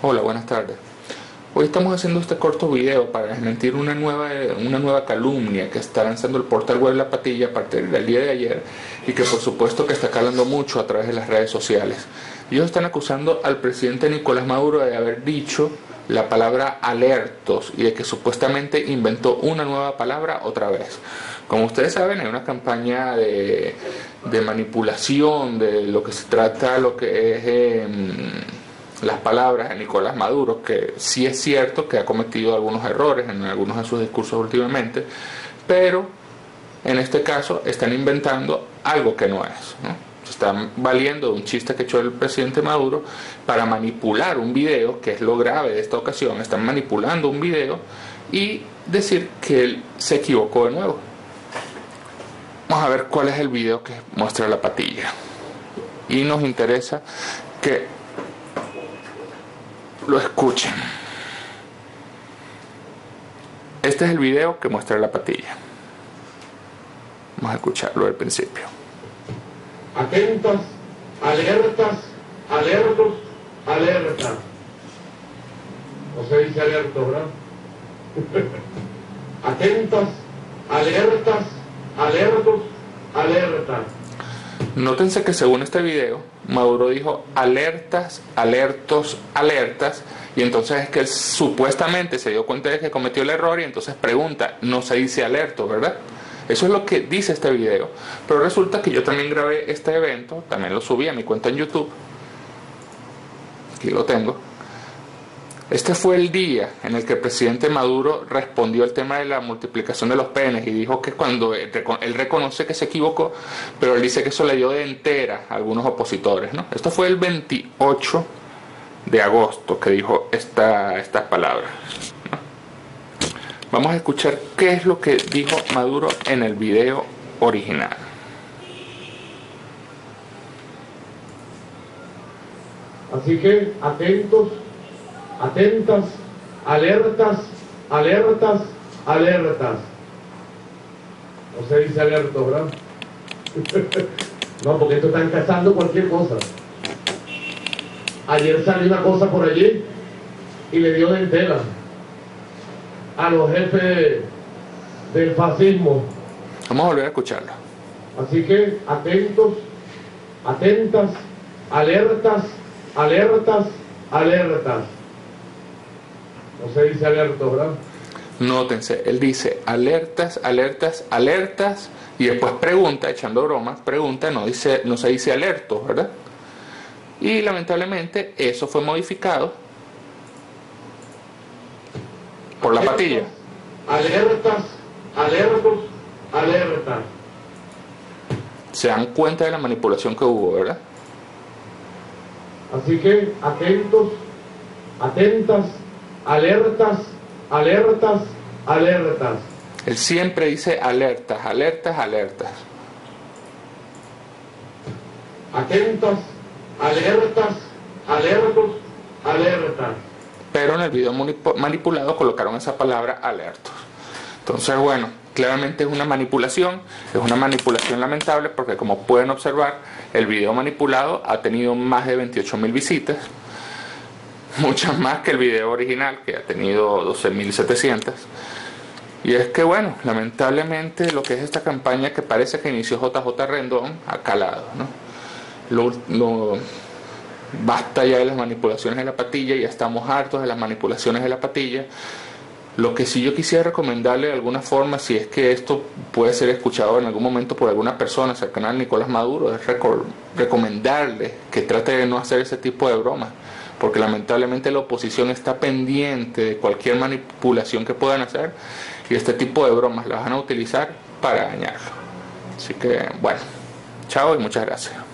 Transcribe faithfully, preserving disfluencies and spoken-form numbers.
Hola, buenas tardes. Hoy estamos haciendo este corto video para desmentir una nueva, una nueva calumnia que está lanzando el portal web La Patilla a partir del día de ayer y que por supuesto que está calando mucho a través de las redes sociales. Ellos están acusando al presidente Nicolás Maduro de haber dicho la palabra alertos y de que supuestamente inventó una nueva palabra otra vez. Como ustedes saben, hay una campaña de, de manipulación de lo que se trata, lo que es eh, las palabras de Nicolás Maduro, que sí es cierto que ha cometido algunos errores en algunos de sus discursos últimamente, pero en este caso están inventando algo que no es, ¿no? Se están valiendo de un chiste que echó el presidente Maduro para manipular un video, que es lo grave de esta ocasión. Están manipulando un video y decir que él se equivocó de nuevo. Vamos a ver cuál es el video que muestra La Patilla. Y nos interesa que lo escuchen. Este es el video que muestra La Patilla. Vamos a escucharlo al principio. Atentas, alertas, alertos, alerta. No se dice alerto, ¿verdad? Atentas, alertas, alertos, alerta. Nótense que según este video, Maduro dijo alertas, alertos, alertas, y entonces es que él supuestamente se dio cuenta de que cometió el error y entonces pregunta, no se dice alerto, ¿verdad? Eso es lo que dice este video. Pero resulta que yo también grabé este evento, también lo subí a mi cuenta en YouTube. Aquí lo tengo. Este fue el día en el que el presidente Maduro respondió al tema de la multiplicación de los penes y dijo que cuando él, él reconoce que se equivocó, pero él dice que eso le dio de entera a algunos opositores, ¿no? Esto fue el veintiocho de agosto que dijo esta, estas palabras, ¿no? Vamos a escuchar qué es lo que dijo Maduro en el video original. Así que atentos, atentas, alertas, alertas, alertas. No se dice alerto, ¿verdad? No, porque esto están cazando cualquier cosa. Ayer salió una cosa por allí y le dio de entera a los jefes del fascismo. Vamos a volver a escucharlo. Así que atentos, atentas, alertas, alertas, alertas. No se dice alerto, ¿verdad? Nótense, él dice alertas, alertas, alertas, y después pregunta, echando bromas, pregunta, no, dice, no se dice alerto, ¿verdad? Y lamentablemente eso fue modificado por La Patilla. Alertas, alertos, alertas. Se dan cuenta de la manipulación que hubo, ¿verdad? Así que atentos, atentas, alertas, alertas, alertas. Él siempre dice alertas, alertas, alertas. Atentas, alertas, alertos, alertas. Pero en el video manipulado colocaron esa palabra alertos. Entonces, bueno, claramente es una manipulación, es una manipulación lamentable porque, como pueden observar, el video manipulado ha tenido más de veintiocho mil visitas, muchas más que el video original, que ha tenido doce mil setecientas. Y es que, bueno, lamentablemente lo que es esta campaña que parece que inició J J Rendón ha calado, ¿no? Lo, lo, basta ya de las manipulaciones de La Patilla, ya estamos hartos de las manipulaciones de La Patilla. Lo que sí yo quisiera recomendarle de alguna forma, si es que esto puede ser escuchado en algún momento por alguna persona cercana a Nicolás Maduro, es recomendarle que trate de no hacer ese tipo de bromas, porque lamentablemente la oposición está pendiente de cualquier manipulación que puedan hacer y este tipo de bromas las van a utilizar para dañarlo. Así que, bueno, chao y muchas gracias.